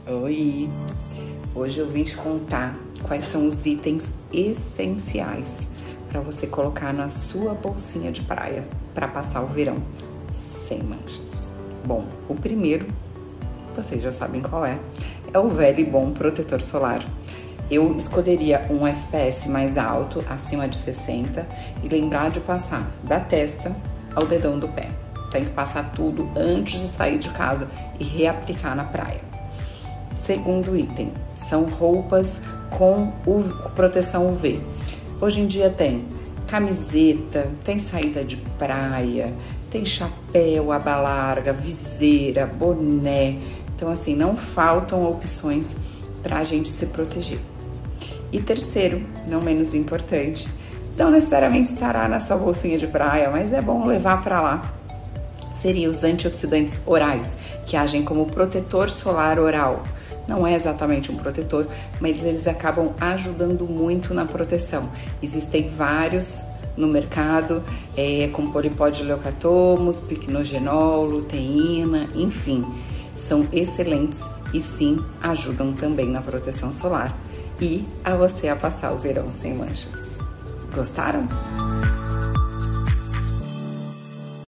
Oi! Hoje eu vim te contar quais são os itens essenciais para você colocar na sua bolsinha de praia para passar o verão sem manchas. Bom, o primeiro, vocês já sabem qual é o velho e bom protetor solar. Eu escolheria um FPS mais alto, acima de 60, e lembrar de passar da testa ao dedão do pé. Tem que passar tudo antes de sair de casa e reaplicar na praia. Segundo item, são roupas com proteção UV. Hoje em dia tem camiseta, tem saída de praia, tem chapéu, aba larga, viseira, boné. Então, assim, não faltam opções para a gente se proteger. E terceiro, não menos importante, não necessariamente estará na sua bolsinha de praia, mas é bom levar para lá. Seriam os antioxidantes orais, que agem como protetor solar oral. Não é exatamente um protetor, mas eles acabam ajudando muito na proteção. Existem vários no mercado, como polipó de leucotomos, piquenogenol, luteína, enfim. São excelentes e sim, ajudam também na proteção solar e a você a passar o verão sem manchas. Gostaram?